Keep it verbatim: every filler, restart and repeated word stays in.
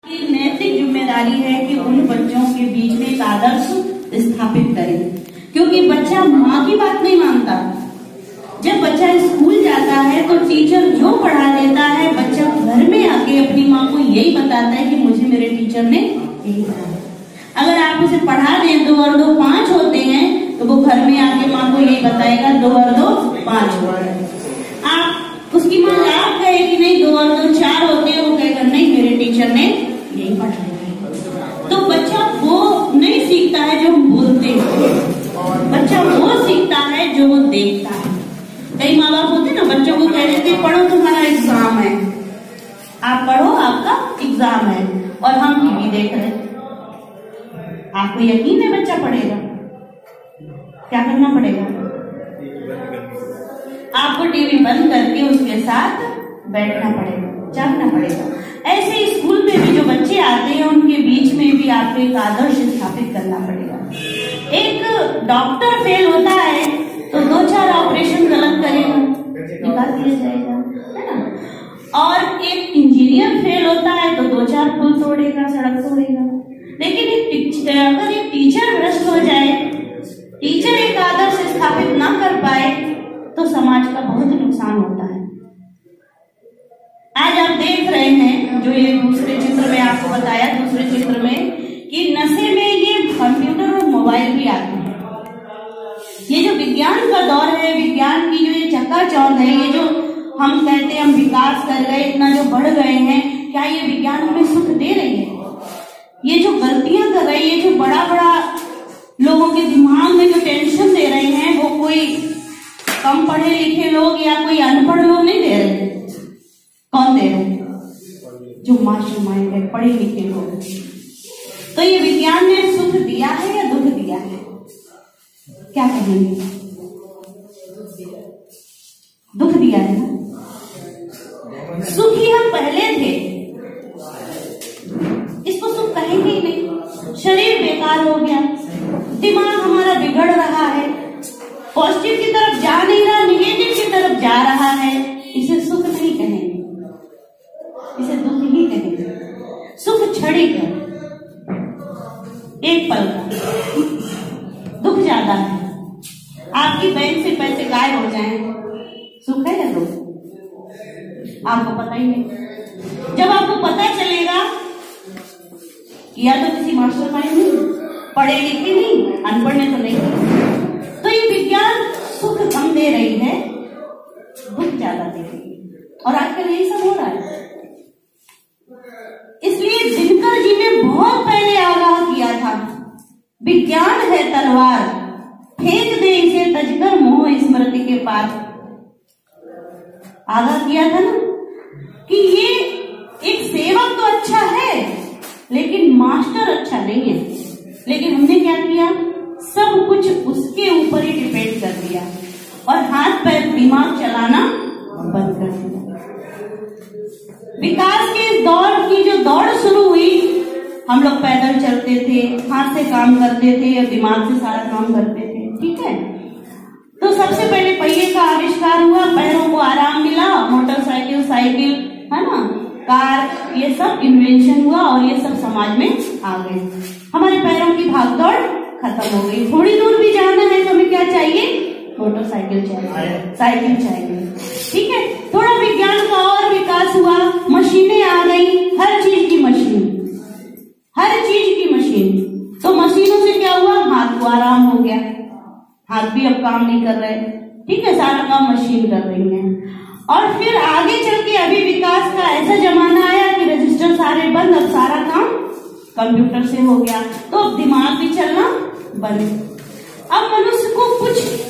नैतिक जिम्मेदारी है कि उन बच्चों के बीच में एक आदर्श स्थापित करें, क्योंकि बच्चा माँ की बात नहीं मानता। जब बच्चा स्कूल जाता है तो टीचर जो पढ़ा देता है, बच्चा घर में आके अपनी माँ को यही बताता है कि मुझे मेरे टीचर ने यही कहा। अगर आप उसे पढ़ा दें दो और दो पांच होते हैं, तो वो घर में आके माँ को यही बताएगा दो और दो पांच होते हैं। आप उसकी माँ आप कहे कि नहीं दो और दो चार होते हैं, वो कहेगा नहीं मेरे टीचर ने यही पढ़ाया। तो बच्चा वो नहीं सीखता है जो हम बोलते हैं, बच्चा वो सीखता है जो वो देखता है। कई माँ बाप होते ना, बच्चों को कह देते पढ़ो तुम्हारा एग्जाम है, आप पढ़ो आपका एग्जाम है, और हम टीवी देख रहे हैं। आपको यकीन है बच्चा पढ़ेगा? क्या करना पड़ेगा? आपको टीवी बंद करके उसके साथ बैठना पड़ेगा, जागना पड़ेगा। ऐसे स्कूल में भी जो बच्चे आते हैं उनके बीच में भी आपको एक आदर्श स्थापित करना पड़ेगा। एक डॉक्टर फेल होता है तो दो चार ऑपरेशन गलत करेगा, निकाल दिया जाएगा, है ना। और एक इंजीनियर फेल होता है तो दो चार पुल तोड़ेगा, सड़क तोड़ेगा। लेकिन एक अगर एक टीचर भ्रष्ट हो जाए, टीचर एक आदर्श स्थापित ना कर पाए, तो समाज का बहुत नुकसान होता है। आज आप देख रहे हैं जो ये दूसरे चित्र में आपको बताया, दूसरे चित्र में कि नशे में ये कंप्यूटर और मोबाइल भी आते हैं। ये जो विज्ञान का दौर है, विज्ञान की जो ये चकाचौंध है, ये जो हम कहते हैं हम विकास कर गए, इतना जो बढ़ गए हैं, क्या ये विज्ञान हमें सुख दे रही है? ये जो गलतियां कर रही है, ये जो बड़ा बड़ा लोगों के दिमाग में जो टेंशन दे रहे हैं, वो कोई कम पढ़े लिखे लोग या कोई अनपढ़ लोग नहीं दे रहे। कौन दे रहे हैं? जो मास्टरमाइंड है, पढ़े लिखे लोग। तो ये विज्ञान ने सुख दिया है या दुख दिया है? क्या कहेंगे? दुख दिया है ना। सुखी हम पहले थे, इसको सुख कहेंगे ही नहीं। शरीर बेकार हो गया, दिमाग हमारा बिगड़ रहा है, पॉजिटिव की तरफ जा नहीं रहा, निगेटिव की तरफ जा रहा है, इसे सुख नहीं कहेंगे, इसे दुख ही कहेंगे। सुख क्षणिक है, एक पल का, दुख ज्यादा है। आपकी बैंक से पैसे गायब हो जाएं, सुख है या दुख? आपको पता ही नहीं। जब आपको पता चलेगा या तो किसी मास्टर माइंड नहीं, पढ़े लिखे नहीं, अनपढ़ ने तो नहीं, तो ये विज्ञान सुख कम दे रही है, दुख ज्यादा दे रही है। और आजकल यही सब हो रहा है। इसलिए दिनकर जी ने बहुत पहले आगाह किया था, विज्ञान है तलवार, फेंक दे इसे तजकर मोह स्मृति के पार। आगाह किया था ना कि ये एक सेवक तो अच्छा है, लेकिन मास्टर अच्छा नहीं है। लेकिन हमने क्या किया? सब कुछ उसके ऊपर ही डिपेंड कर दिया और हाथ पैर दिमाग चलाना बंद कर दिया। विकास के इस दौर की जो दौड़ शुरू हुई, हम लोग पैदल चलते थे, हाथ से काम करते थे और दिमाग से सारा काम करते थे, ठीक है। तो सबसे पहले पहिए का आविष्कार हुआ, पैरों को आराम मिला, मोटरसाइकिल, साइकिल, है ना, कार, ये सब इन्वेंशन हुआ और ये सब समाज में आ गए। हमारे पैरों की भागदौड़ खत्म हो गई। थोड़ी दूर भी जाना है तो हमें क्या चाहिए? मोटरसाइकिल चाहिए, साइकिल चाहिए, ठीक है। थोड़ा विज्ञान का और विकास हुआ, मशीनें आ गई, हर चीज की मशीन, हर चीज की मशीन। तो मशीनों से क्या हुआ? हाथ को आराम हो गया, हाथ भी अब काम नहीं कर रहे, ठीक है, सारा काम मशीन कर रही है। और फिर आगे चल के अभी विकास का ऐसा जमाना आया कि रजिस्टर सारे बंद, अब सारा काम कंप्यूटर से हो गया, तो अब दिमाग भी चलना बंद। अब मनुष्य को कुछ